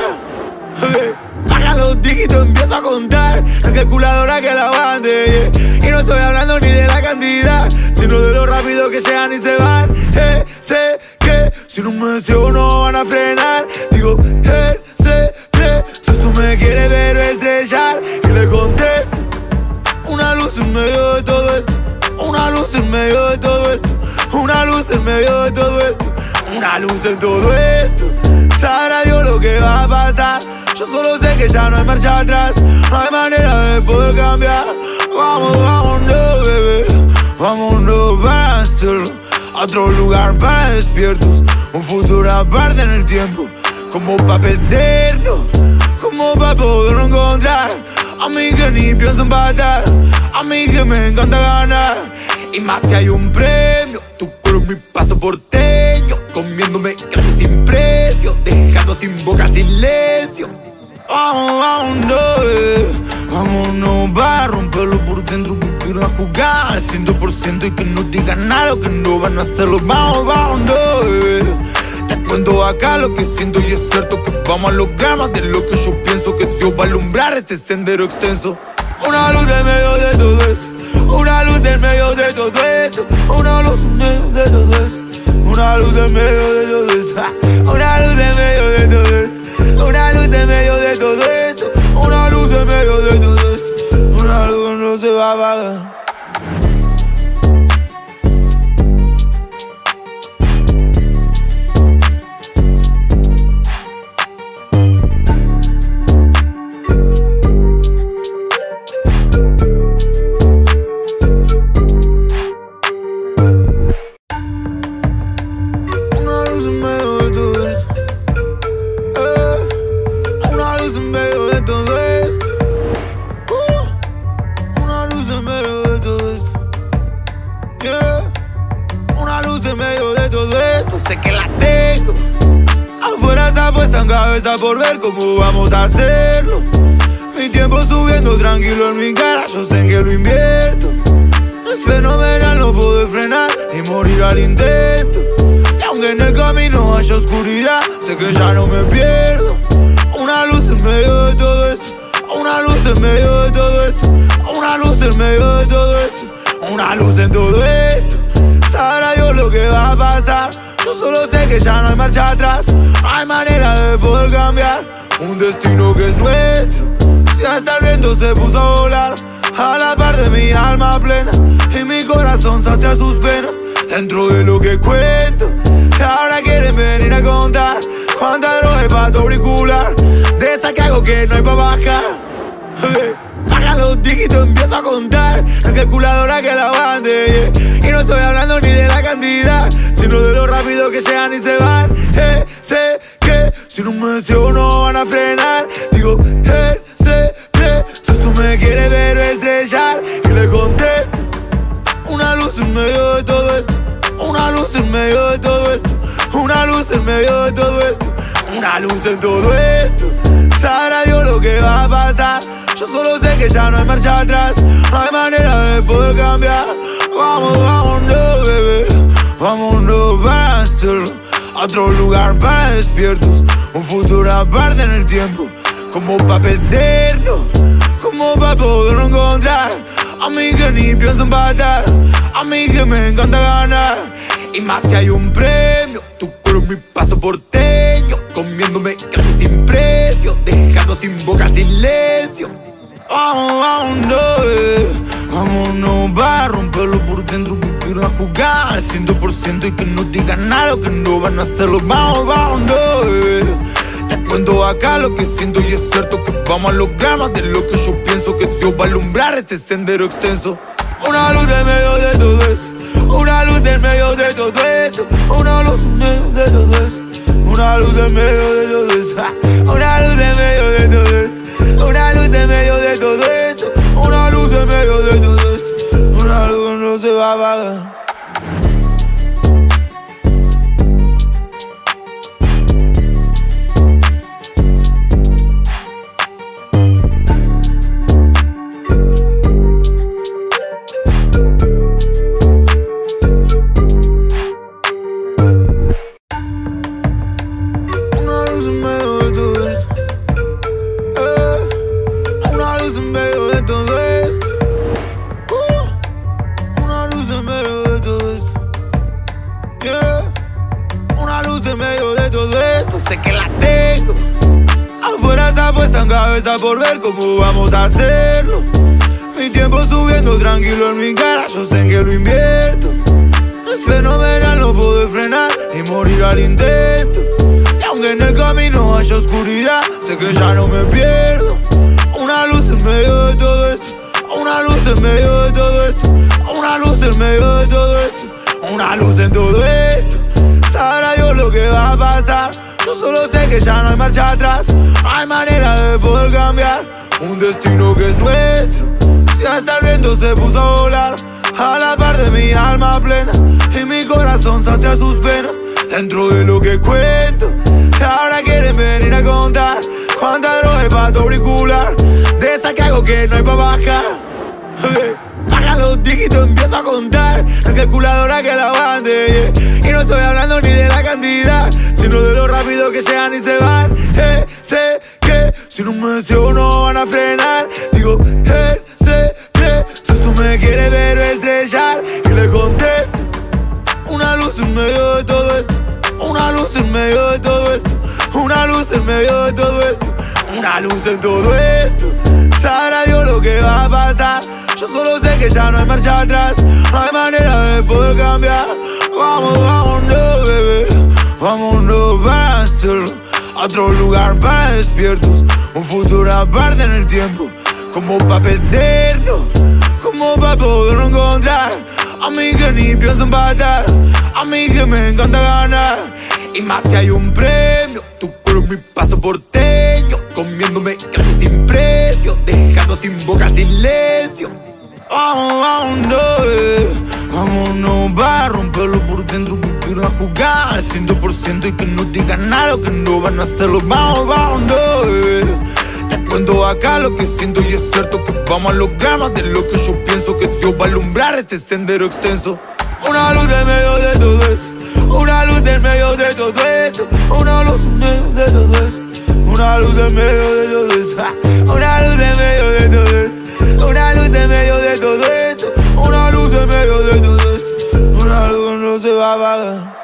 Baja los dígitos, empiezo a contar. La calculadora que la aguante, yeah. Y no estoy hablando ni de la cantidad, sino de lo rápido que llegan y se van. Eh, sé que si no me deseo no van a frenar. Digo, él se cree, tú me quieres ver estrellar. Y le contesto, una luz en medio de todo esto, una luz en medio de todo esto, una luz en medio de todo esto, una luz en todo esto. Sabrá Dios lo que va a pasar. Yo solo sé que ya no hay marcha atrás, no hay manera de poder cambiar. Vamos, vámonos, bebé, vámonos para hacerlo. A otro lugar para despiertos, un futuro aparte en el tiempo, como para perderlo, como para poderlo encontrar. A mí que ni pienso empatar, a mí que me encanta ganar. Y más si hay un premio, tu cuerpo es mi pasaporteño, comiéndome gratis sin precio, dejando sin boca el silencio. Vamos, vámonos, eh. vámonos para romperlo por dentro, vivir la jugada al ciento por ciento y que no digan nada lo que no van a hacerlo. Vamos, vámonos, eh. Te cuento acá lo que siento y es cierto que vamos a lograr más de lo que yo pienso, que Dios va a alumbrar este sendero extenso. Una luz en medio de todo esto, una luz en medio de todo esto, una luz en medio de todo esto, una luz en medio de todo esto, una luz en medio de todo esto, una luz en medio de todo esto, una luz en medio de todo esto, una luz que no se va a apagar. Una Una luz en medio de todo esto, sé que la tengo. Afuera está puesta en cabeza por ver cómo vamos a hacerlo. Mi tiempo subiendo tranquilo en mi cara, yo sé en que lo invierto. Es fenomenal no poder frenar ni morir al intento. Y aunque en el camino haya oscuridad, sé que ya no me pierdo. Una luz en medio de todo esto, una luz en medio de todo esto, una luz en medio de todo esto, una luz en todo esto. Sabrá Dios lo que va a pasar. Yo solo sé que ya no hay marcha atrás. No hay manera de poder cambiar un destino que es nuestro. Si hasta el viento se puso a volar a la par de mi alma plena, y mi corazón sacia sus penas dentro de lo que cuento. Y ahora quieren venir a contar cuánta droga hay pa' tu auricular, de esa que hago que no hay pa' bajar. Baja los dígitos, empiezo a contar la calculadora que la aguante, yeah. Y no estoy hablando ni de la cantidad, sino de lo rápido que llegan y se van. Eh, sé que si no me deseo no van a frenar. Digo, él se cree, tú me quieres ver o estrellar. Y le contesto, una luz en medio de todo esto, una luz en medio de todo esto, una luz en medio de todo esto, una luz en todo esto. Sabrá Dios lo que va a pasar. Yo solo sé que ya no hay marcha atrás. No hay manera de poder cambiar. Vamos, vámonos, bebé. Vámonos para hacerlo. A otro lugar para despiertos. Un futuro aparte en el tiempo, como para perderlo, como para poderlo encontrar. A mí que ni pienso empatar, a mí que me encanta ganar. Y más si hay un premio, tu cuero es mi pasaporteño, comiéndome gratis sin precio, dejando sin boca el silencio. Vamos, vámonos, eh. Vámonos para romperlo por dentro, vivir la jugada al cien por ciento y que no digan nada lo que no van a hacerlo. Vamos, vámonos, eh. Te cuento acá lo que siento y es cierto que vamos a lograr más de lo que yo pienso, que Dios va a alumbrar este sendero extenso. Una luz en medio de todo esto, una luz en medio de todo esto, una luz en medio de todo esto, una luz en medio de todo esto, una luz en medio de todo esto, una luz en medio de todo esto, una luz en medio de todo esto, una luz que no se va a apagar. Sé que la tengo. Afuera está puesta en cabeza por ver cómo vamos a hacerlo. Mi tiempo subiendo tranquilo en mi cara, yo sé en que lo invierto. Es fenomenal no poder frenar ni morir al intento. Y aunque en el camino haya oscuridad, sé que ya no me pierdo. Una luz en medio de todo esto, una luz en medio de todo esto, una luz en medio de todo esto, una luz en todo esto. Sabrá Dios lo que va a pasar. Yo solo sé que ya no hay marcha atrás. No hay manera de poder cambiar un destino que es nuestro. Si hasta el viento se puso a volar a la par de mi alma plena, y mi corazón sacia sus penas dentro de lo que cuento. Y ahora quieren venir a contar cuánta droga hay pa' tu auricular, de esa que hago que no hay pa' bajar. Baja los dígitos, empiezo a contar la calculadora que la aguante, yeah. Y no estoy hablando ni de la cantidad, sino de lo rápido que llegan y se van. Eh, sé que si no me deseo no van a frenar. Digo, él se cree, tú me quieres ver o estrellar. Y le contesto, una luz en medio de todo esto, una luz en medio de todo esto, una luz en medio de todo esto, una luz en todo esto. Sabrá Dios lo que va a pasar. Yo solo sé que ya no hay marcha atrás. No hay manera de poder cambiar. Vamos, vámonos, bebé. Vámonos para hacerlo. A otro lugar para despiertos. Un futuro aparte en el tiempo, como para perderlo, como para poderlo encontrar. A mí que ni pienso empatar, a mí que me encanta ganar. Y más si hay un premio, tu cuero es mi pasaporteño, comiéndome gratis sin precio, dejando sin boca el silencio. Vamos, vámonos, eh. Vámonos para romper romperlo por dentro, vivir la jugada al cien por ciento y que no digan nada, lo que no van a hacerlo. Vamos, vamos, no, bebé. Te cuento acá lo que siento y es cierto que vamos a lograr más de lo que yo pienso, que Dios va a alumbrar este sendero extenso. Una luz en medio de todo esto, una luz en medio de todo esto, una luz en medio de todo esto, una luz en medio de todo esto, una luz en medio de todo esto, una luz en medio de todo esto, una luz en medio de todo esto, una luz que no se va a apagar.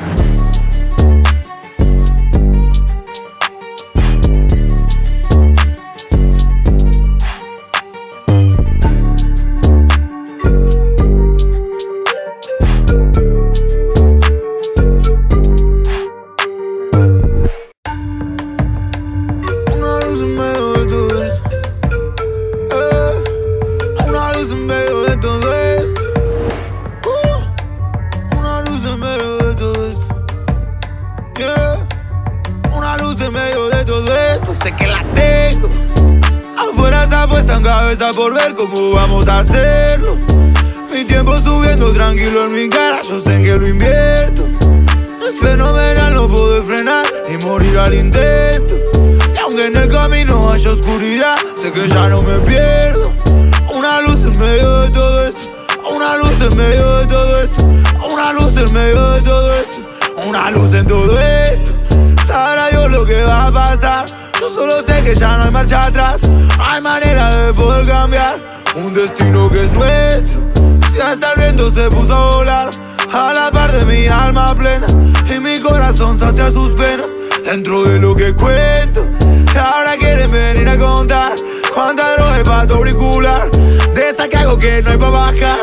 Sé que la tengo, afuera está puesta en cabeza por ver cómo vamos a hacerlo. Mi tiempo subiendo tranquilo en mi cara, yo sé que lo invierto. Es fenomenal no poder frenar ni morir al intento. Y aunque en el camino haya oscuridad, sé que ya no me pierdo. Una luz en medio de todo esto, una luz en medio de todo esto, una luz en medio de todo esto, una luz en todo esto. Sabrá Dios lo que va a pasar. Yo solo sé que ya no hay marcha atrás, no hay manera de poder cambiar un destino que es nuestro. Si hasta el viento se puso a volar a la par de mi alma plena y mi corazón sacia sus penas dentro de lo que cuento. Y ahora quieren venir a contar cuánta droga hay pa' tu auricular, de esa que hago que no hay pa' bajar.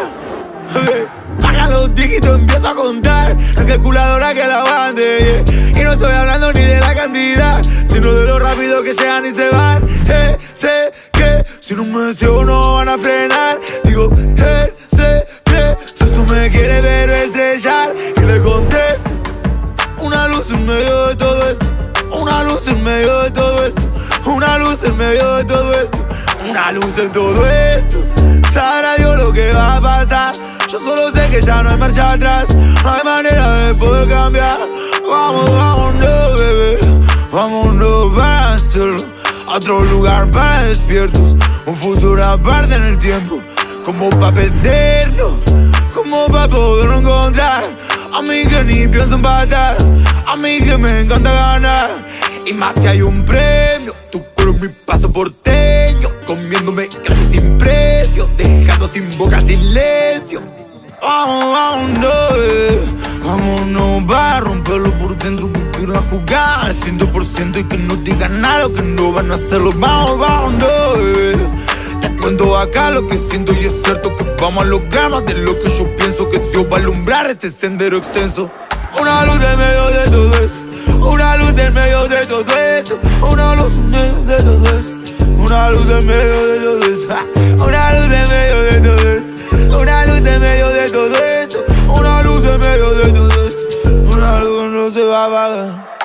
Baja los dígitos, empiezo a contar la calculadora que la aguante, yeah. Y no estoy hablando ni de la cantidad, sino de lo rápido que llegan y se van. Eh, sé que si no me deseo no van a frenar. Digo, eh, sé que si tú me quieres ver o estrellar. Y le contesto, una luz en medio de todo esto, una luz en medio de todo esto, una luz en medio de todo esto, una luz en todo esto. Sabrá Dios lo que va a pasar. Yo solo sé que ya no hay marcha atrás, no hay manera de poder cambiar. Vamos, vámonos, bebé, vámonos para hacerlo. A otro lugar para despiertos, un futuro aparte en el tiempo, como para perderlo, como para poderlo encontrar. A mí que ni pienso empatar, a mí que me encanta ganar. Y más si hay un premio, tu cuero es mi pasaporteño, comiéndome gratis sin precio, dejando sin boca silencio. Vamos, vámonos, eh. vámonos para romperlo por dentro, vivir la jugada al cien por ciento y que no digan nada, lo que no van a hacerlo. Vamos, vámonos, eh. Te cuento acá lo que siento y es cierto que vamos a lograr más de lo que yo pienso, que Dios va a alumbrar este sendero extenso. Una luz en medio de todo esto, una luz en medio de todo esto, una luz en medio de todo esto, una luz en medio de todo esto, una luz en medio de todo esto, una luz en medio de todo esto, una luz en medio de todo esto, una luz que no se va a apagar.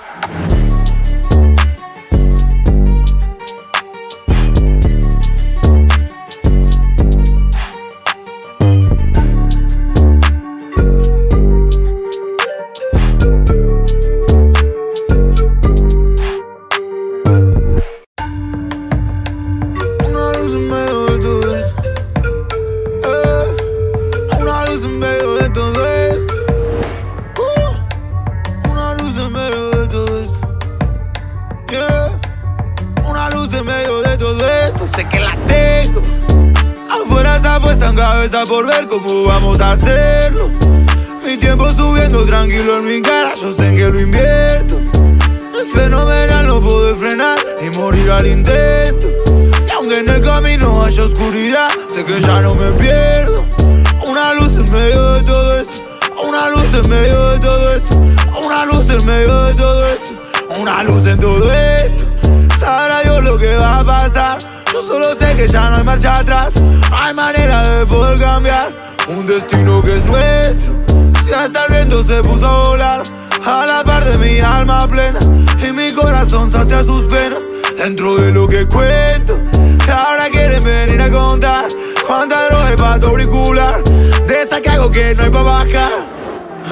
Sé que la tengo, afuera está puesta en cabeza por ver cómo vamos a hacerlo. Mi tiempo subiendo tranquilo en mi cara, yo sé que lo invierto. Es fenomenal no poder frenar ni morir al intento. Y aunque en el camino haya oscuridad, sé que ya no me pierdo. Una luz en medio de todo esto, una luz en medio de todo esto, una luz en medio de todo esto, una luz en todo esto. Sabrá Dios lo que va a pasar. Yo solo sé que ya no hay marcha atrás, no hay manera de poder cambiar un destino que es nuestro. Si hasta el viento se puso a volar a la par de mi alma plena y mi corazón sacia sus penas dentro de lo que cuento. Y ahora quieren venir a contar cuánta droga hay pa' tu auricular, de esa que hago que no hay pa' bajar.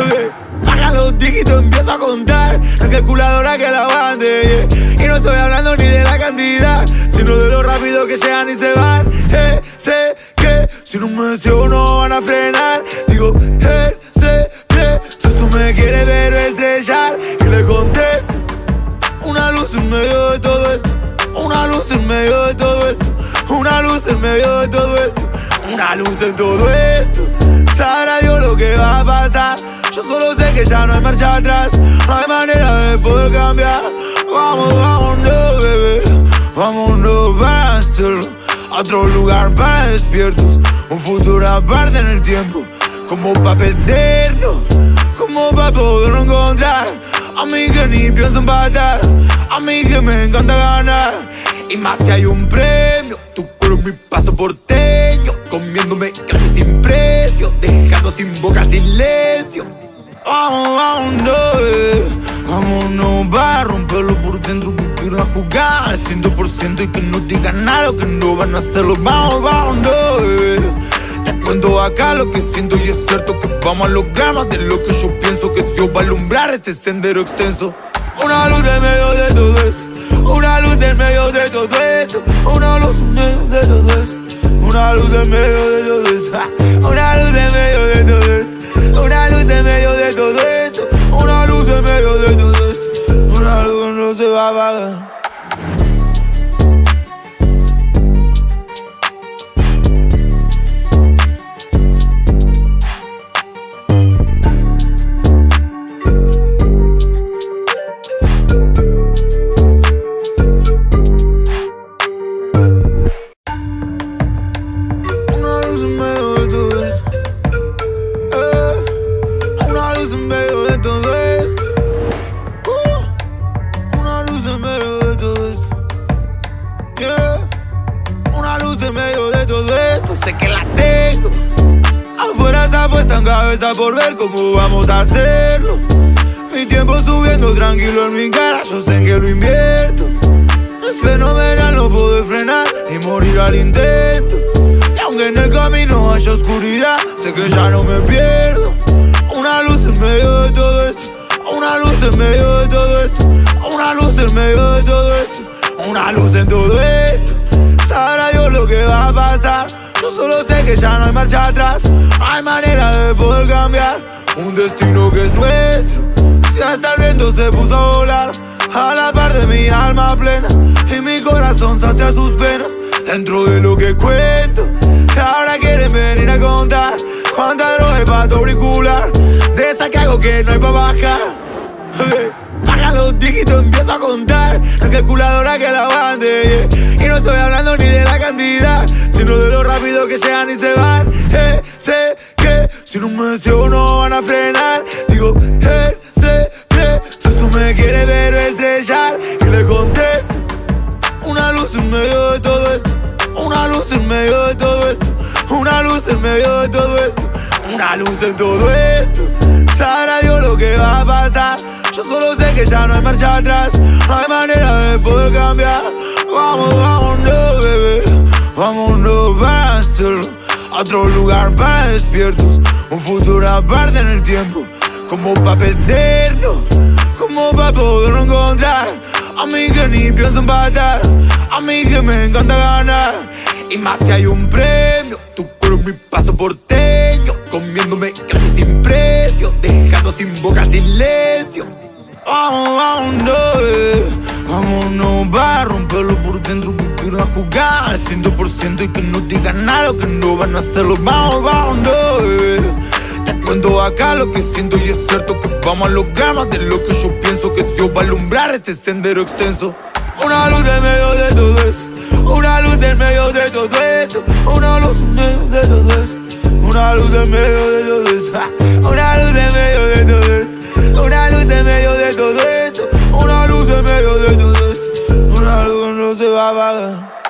dígitos empiezo a contar. No es calculadora que la aguante, yeah. Y no estoy hablando ni de la cantidad, sino de lo rápido que llegan y se van. Eh, sé que si no me deseo no van a frenar. Digo, él se cree, tú me quieres ver o estrellar. Y le contesto, una luz en medio de todo esto. Una luz en medio de todo esto. Una luz en medio de todo esto. Una luz en todo esto. Sabrá Dios lo que va a pasar. Yo solo sé que ya no hay marcha atrás. No hay manera de poder cambiar. Vamos, vámonos, bebé. Vámonos para hacerlo. A otro lugar para despiertos. Un futuro aparte en el tiempo. Como para perderlo. Como para poderlo encontrar. A mí que ni pienso empatar. A mí que me encanta ganar. Y más si hay un premio. Tu cuero es mi pasaporte. Yo comiéndome gratis sin precio. Dejando sin boca silencio. Vamos, vámonos, eh. Vámonos para romperlo por dentro. Vivir la jugada al ciento por ciento. Y que no digan nada que no van a hacerlo. Vamos, vámonos, eh. Te cuento acá lo que siento y es cierto que vamos a lograr más de lo que yo pienso. Que Dios va a alumbrar este sendero extenso. Una luz en medio de todo esto. Una luz en medio de todo esto. Una luz en medio de todo esto. Una luz en medio de todo esto. Una luz en medio de todo esto. Una luz en medio de todo esto. Una luz en medio de todo esto. Una luz que no se va a apagar. Sé que la tengo. Afuera está puesta en cabeza por ver cómo vamos a hacerlo. Mi tiempo subiendo tranquilo en mi cara, yo sé que lo invierto. Es fenomenal no poder frenar ni morir al intento. Y aunque en el camino haya oscuridad, sé que ya no me pierdo. Una luz en medio de todo esto. Una luz en medio de todo esto. Una luz en medio de todo esto. Una luz en todo esto. Sabrá Dios lo que va a pasar. Yo solo sé que ya no hay marcha atrás. No hay manera de poder cambiar un destino que es nuestro. Si hasta el viento se puso a volar a la par de mi alma plena. Y mi corazón sacia sus penas dentro de lo que cuento. Y ahora quieren venir a contar cuánta droga hay pa' tu auricular. De esa que hago que no hay pa' bajar. Baja los dígitos, empiezo a contar. No es calculadora que la aguante, yeah. Y no estoy hablando ni de la cantidad, sino de lo rápido que llegan y se van. Eh, sé que si no me deseo no van a frenar. Digo, él se cree, tú me quieres ver o estrellar. Y le contesto, una luz en medio de todo esto. Una luz en medio de todo esto. Una luz en medio de todo esto. Una luz en todo esto. Sabrá Dios lo que va a pasar. Yo solo sé que ya no hay marcha atrás. No hay manera de poder cambiar. Vamos, vámonos, bebé. Vámonos para hacerlo. A otro lugar para despiertos. Un futuro aparte en el tiempo. Como para perderlo. Como para poderlo encontrar. A mí que ni pienso empatar. A mí que me encanta ganar. Y más si hay un premio. Tu cuero es mi pasaporte. Yo comiéndome gratis sin precio. Dejando sin boca silencio. Vamos, vámonos, eh. Vámonos para romperlo por dentro. Vivir la jugada al ciento por ciento. Y que no digan nada que no van a hacerlo. Vamos, vámonos, eh. Te cuento acá lo que siento y es cierto que vamos a lograr más de lo que yo pienso. Que Dios va a alumbrar este sendero extenso. Una luz en medio de todo esto. Una luz en medio de todo esto. Una luz en medio de todo esto. Una luz en medio de todo esto. Una luz en medio de todo esto. Una luz en medio de todo esto. Una luz en medio de todo esto. Una luz que no se va a apagar.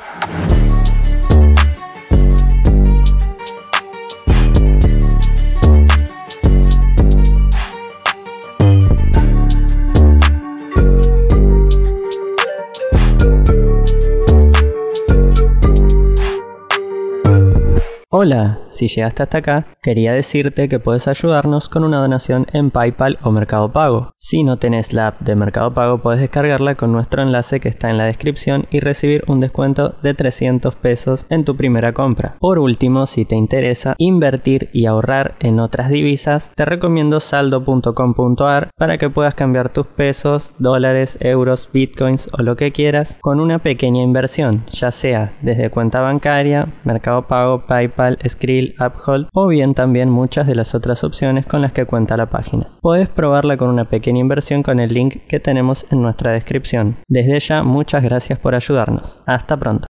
Hola, si llegaste hasta acá, quería decirte que puedes ayudarnos con una donación en PayPal o Mercado Pago. Si no tenés la app de Mercado Pago, puedes descargarla con nuestro enlace que está en la descripción y recibir un descuento de trescientos pesos en tu primera compra. Por último, si te interesa invertir y ahorrar en otras divisas, te recomiendo saldo punto com punto a r para que puedas cambiar tus pesos, dólares, euros, bitcoins o lo que quieras con una pequeña inversión, ya sea desde cuenta bancaria, Mercado Pago, PayPal, Skrill, Uphold o bien también muchas de las otras opciones con las que cuenta la página. Puedes probarla con una pequeña inversión con el link que tenemos en nuestra descripción. Desde ya, muchas gracias por ayudarnos. Hasta pronto.